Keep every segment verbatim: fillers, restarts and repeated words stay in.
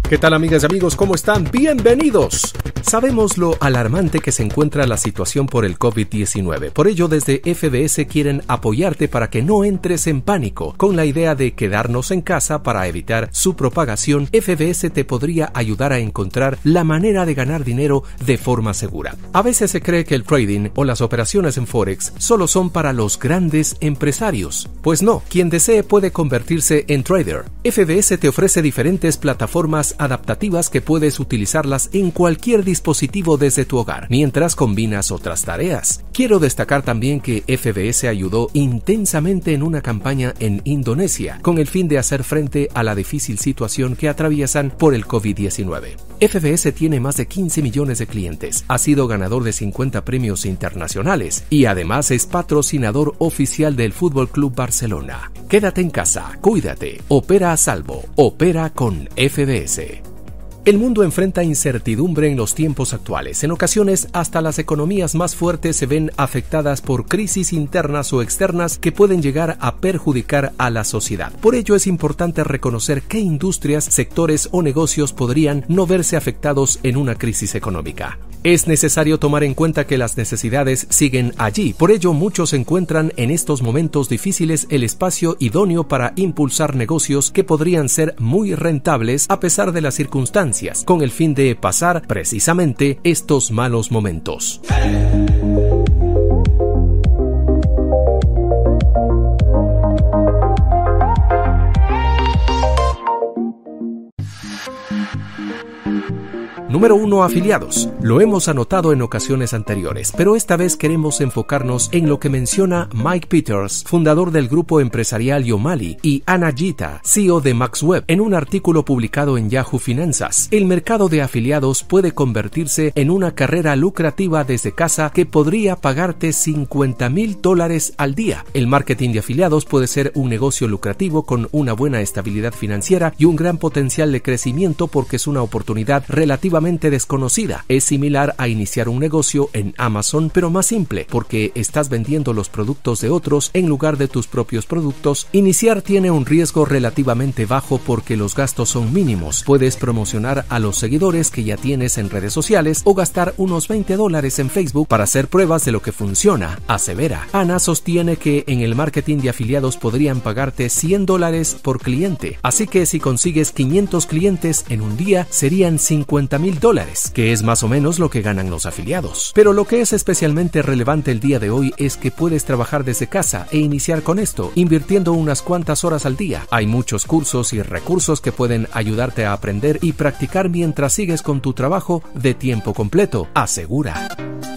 ¿Qué tal, amigas y amigos? ¿Cómo están? ¡Bienvenidos! Sabemos lo alarmante que se encuentra la situación por el COVID diecinueve. Por ello, desde F B S quieren apoyarte para que no entres en pánico. Con la idea de quedarnos en casa para evitar su propagación, F B S te podría ayudar a encontrar la manera de ganar dinero de forma segura. A veces se cree que el trading o las operaciones en Forex solo son para los grandes empresarios. Pues no, quien desee puede convertirse en trader. F B S te ofrece diferentes plataformas adaptativas que puedes utilizarlas en cualquier dispositivo desde tu hogar, mientras combinas otras tareas. Quiero destacar también que F B S ayudó intensamente en una campaña en Indonesia, con el fin de hacer frente a la difícil situación que atraviesan por el COVID diecinueve. F B S tiene más de quince millones de clientes, ha sido ganador de cincuenta premios internacionales y además es patrocinador oficial del Fútbol Club Barcelona. Quédate en casa, cuídate, opera a salvo, opera con F B S. El mundo enfrenta incertidumbre en los tiempos actuales. En ocasiones, hasta las economías más fuertes se ven afectadas por crisis internas o externas que pueden llegar a perjudicar a la sociedad. Por ello, es importante reconocer qué industrias, sectores o negocios podrían no verse afectados en una crisis económica. Es necesario tomar en cuenta que las necesidades siguen allí. Por ello, muchos encuentran en estos momentos difíciles el espacio idóneo para impulsar negocios que podrían ser muy rentables a pesar de las circunstancias, con el fin de pasar precisamente estos malos momentos. Número uno. Afiliados. Lo hemos anotado en ocasiones anteriores, pero esta vez queremos enfocarnos en lo que menciona Mike Peters, fundador del grupo empresarial Yomali, y Anna Gita, C E O de MaxWeb, en un artículo publicado en Yahoo Finanzas. El mercado de afiliados puede convertirse en una carrera lucrativa desde casa que podría pagarte cincuenta mil dólares al día. El marketing de afiliados puede ser un negocio lucrativo con una buena estabilidad financiera y un gran potencial de crecimiento porque es una oportunidad relativamente desconocida. Es similar a iniciar un negocio en Amazon, pero más simple, porque estás vendiendo los productos de otros en lugar de tus propios productos. Iniciar tiene un riesgo relativamente bajo porque los gastos son mínimos. Puedes promocionar a los seguidores que ya tienes en redes sociales o gastar unos veinte dólares en Facebook para hacer pruebas de lo que funciona, asevera. Ana sostiene que en el marketing de afiliados podrían pagarte cien dólares por cliente, así que si consigues quinientos clientes en un día serían cincuenta mil dólares, que es más o menos lo que ganan los afiliados. Pero lo que es especialmente relevante el día de hoy es que puedes trabajar desde casa e iniciar con esto, invirtiendo unas cuantas horas al día. Hay muchos cursos y recursos que pueden ayudarte a aprender y practicar mientras sigues con tu trabajo de tiempo completo, asegura.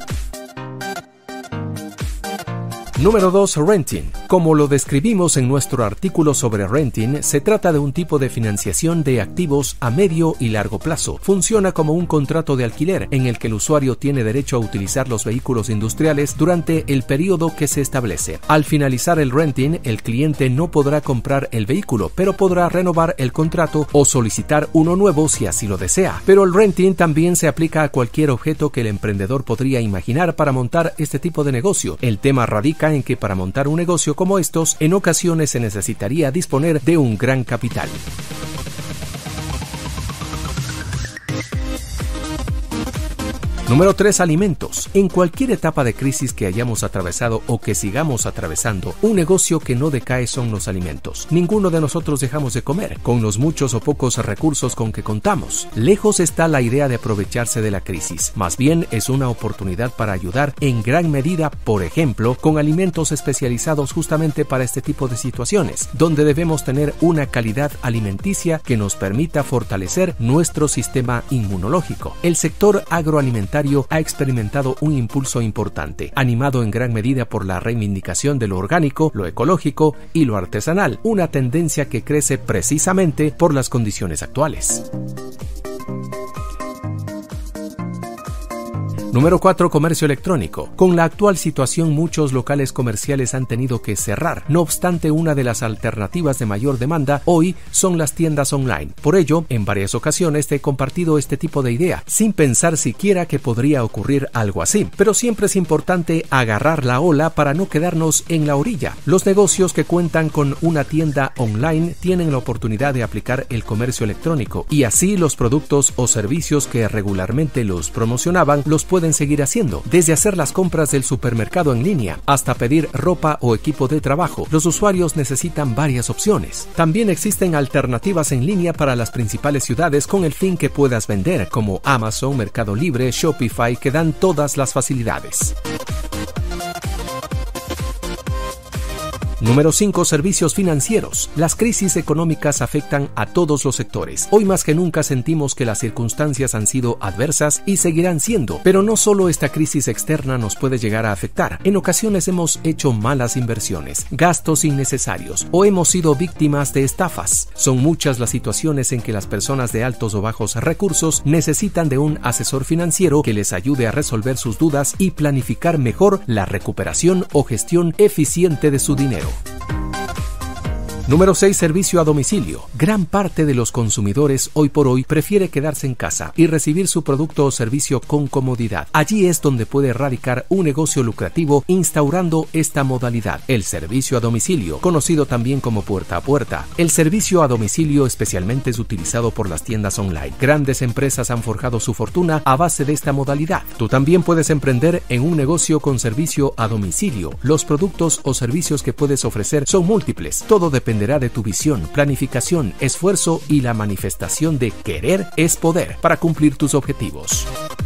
Número dos. Renting. Como lo describimos en nuestro artículo sobre renting, se trata de un tipo de financiación de activos a medio y largo plazo. Funciona como un contrato de alquiler en el que el usuario tiene derecho a utilizar los vehículos industriales durante el periodo que se establece. Al finalizar el renting, el cliente no podrá comprar el vehículo, pero podrá renovar el contrato o solicitar uno nuevo si así lo desea. Pero el renting también se aplica a cualquier objeto que el emprendedor podría imaginar para montar este tipo de negocio. El tema radica en que para montar un negocio como estos, en ocasiones se necesitaría disponer de un gran capital. Número tres. Alimentos. En cualquier etapa de crisis que hayamos atravesado o que sigamos atravesando, un negocio que no decae son los alimentos. Ninguno de nosotros dejamos de comer, con los muchos o pocos recursos con que contamos. Lejos está la idea de aprovecharse de la crisis. Más bien es una oportunidad para ayudar en gran medida, por ejemplo, con alimentos especializados justamente para este tipo de situaciones, donde debemos tener una calidad alimenticia que nos permita fortalecer nuestro sistema inmunológico. El sector agroalimentario ha experimentado un impulso importante, animado en gran medida por la reivindicación de lo orgánico, lo ecológico y lo artesanal, una tendencia que crece precisamente por las condiciones actuales. Número cuatro. Comercio electrónico. Con la actual situación, muchos locales comerciales han tenido que cerrar. No obstante, una de las alternativas de mayor demanda hoy son las tiendas online. Por ello, en varias ocasiones te he compartido este tipo de idea, sin pensar siquiera que podría ocurrir algo así. Pero siempre es importante agarrar la ola para no quedarnos en la orilla. Los negocios que cuentan con una tienda online tienen la oportunidad de aplicar el comercio electrónico y así los productos o servicios que regularmente los promocionaban los pueden pueden seguir haciendo, desde hacer las compras del supermercado en línea hasta pedir ropa o equipo de trabajo. Los usuarios necesitan varias opciones. También existen alternativas en línea para las principales ciudades con el fin que puedas vender, como Amazon, Mercado Libre, Shopify, que dan todas las facilidades. Número cinco. Servicios financieros. Las crisis económicas afectan a todos los sectores. Hoy más que nunca sentimos que las circunstancias han sido adversas y seguirán siendo, pero no solo esta crisis externa nos puede llegar a afectar. En ocasiones hemos hecho malas inversiones, gastos innecesarios o hemos sido víctimas de estafas. Son muchas las situaciones en que las personas de altos o bajos recursos necesitan de un asesor financiero que les ayude a resolver sus dudas y planificar mejor la recuperación o gestión eficiente de su dinero. Número seis. Servicio a domicilio. Gran parte de los consumidores hoy por hoy prefiere quedarse en casa y recibir su producto o servicio con comodidad. Allí es donde puede radicar un negocio lucrativo instaurando esta modalidad, el servicio a domicilio, conocido también como puerta a puerta. El servicio a domicilio especialmente es utilizado por las tiendas online. Grandes empresas han forjado su fortuna a base de esta modalidad. Tú también puedes emprender en un negocio con servicio a domicilio. Los productos o servicios que puedes ofrecer son múltiples. Todo depende de tu visión, planificación, esfuerzo y la manifestación de querer es poder para cumplir tus objetivos.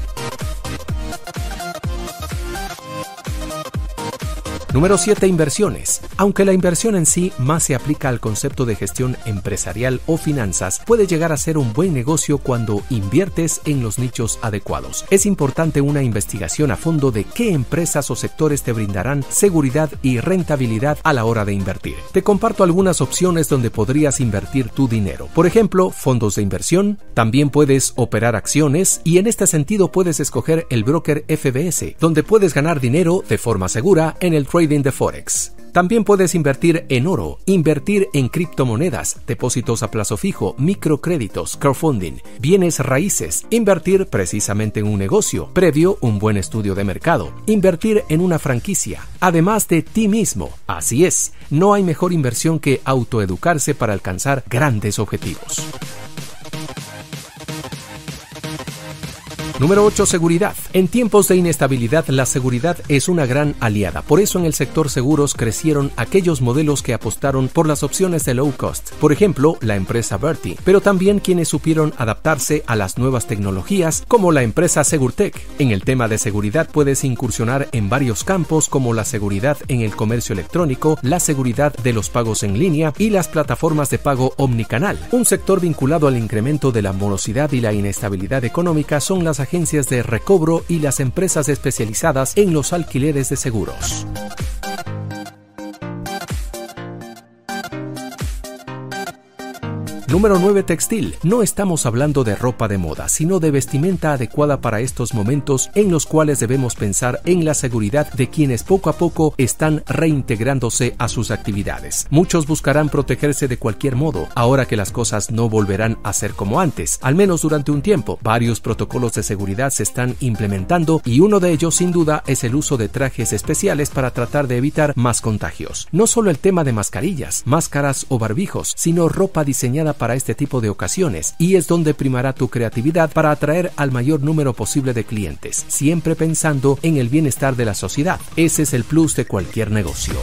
Número siete. Inversiones. Aunque la inversión en sí más se aplica al concepto de gestión empresarial o finanzas, puede llegar a ser un buen negocio cuando inviertes en los nichos adecuados. Es importante una investigación a fondo de qué empresas o sectores te brindarán seguridad y rentabilidad a la hora de invertir. Te comparto algunas opciones donde podrías invertir tu dinero. Por ejemplo, fondos de inversión. También puedes operar acciones y en este sentido puedes escoger el broker F B S, donde puedes ganar dinero de forma segura en el trading de Forex. También puedes invertir en oro, invertir en criptomonedas, depósitos a plazo fijo, microcréditos, crowdfunding, bienes raíces, invertir precisamente en un negocio, previo un buen estudio de mercado, invertir en una franquicia, además de ti mismo. Así es, no hay mejor inversión que autoeducarse para alcanzar grandes objetivos. Número ocho. Seguridad. En tiempos de inestabilidad, la seguridad es una gran aliada. Por eso en el sector seguros crecieron aquellos modelos que apostaron por las opciones de low cost. Por ejemplo, la empresa Berti, pero también quienes supieron adaptarse a las nuevas tecnologías, como la empresa Segurtech. En el tema de seguridad puedes incursionar en varios campos como la seguridad en el comercio electrónico, la seguridad de los pagos en línea y las plataformas de pago omnicanal. Un sector vinculado al incremento de la morosidad y la inestabilidad económica son las agencias de recobro y las empresas especializadas en los alquileres de seguros. Número nueve. Textil. No estamos hablando de ropa de moda, sino de vestimenta adecuada para estos momentos en los cuales debemos pensar en la seguridad de quienes poco a poco están reintegrándose a sus actividades. Muchos buscarán protegerse de cualquier modo, ahora que las cosas no volverán a ser como antes, al menos durante un tiempo. Varios protocolos de seguridad se están implementando y uno de ellos sin duda es el uso de trajes especiales para tratar de evitar más contagios. No solo el tema de mascarillas, máscaras o barbijos, sino ropa diseñada para para este tipo de ocasiones, y es donde primará tu creatividad para atraer al mayor número posible de clientes, siempre pensando en el bienestar de la sociedad. Ese es el plus de cualquier negocio.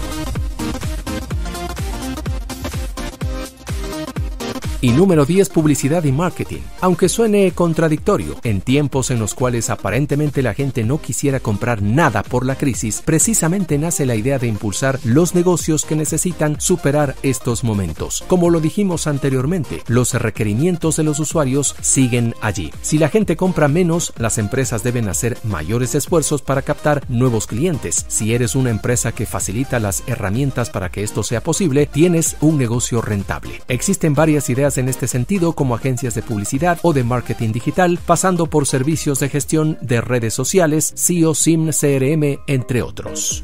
Y número diez. Publicidad y marketing. Aunque suene contradictorio, en tiempos en los cuales aparentemente la gente no quisiera comprar nada por la crisis, precisamente nace la idea de impulsar los negocios que necesitan superar estos momentos. Como lo dijimos anteriormente, los requerimientos de los usuarios siguen allí. Si la gente compra menos, las empresas deben hacer mayores esfuerzos para captar nuevos clientes. Si eres una empresa que facilita las herramientas para que esto sea posible, tienes un negocio rentable. Existen varias ideas reconocidas en este sentido como agencias de publicidad o de marketing digital, pasando por servicios de gestión de redes sociales, S E O, S I M, C R M, entre otros.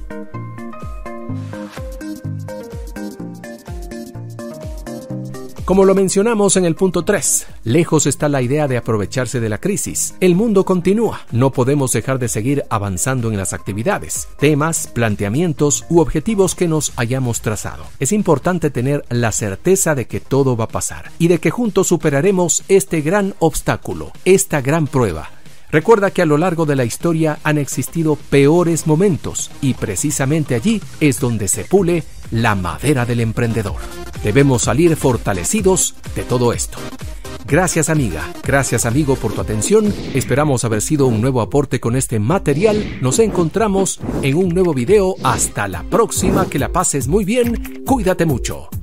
Como lo mencionamos en el punto tres, lejos está la idea de aprovecharse de la crisis. El mundo continúa. No podemos dejar de seguir avanzando en las actividades, temas, planteamientos u objetivos que nos hayamos trazado. Es importante tener la certeza de que todo va a pasar y de que juntos superaremos este gran obstáculo, esta gran prueba. Recuerda que a lo largo de la historia han existido peores momentos y precisamente allí es donde se pule la madera del emprendedor. Debemos salir fortalecidos de todo esto. Gracias amiga, gracias amigo por tu atención. Esperamos haber sido un nuevo aporte con este material. Nos encontramos en un nuevo video. Hasta la próxima, que la pases muy bien. Cuídate mucho.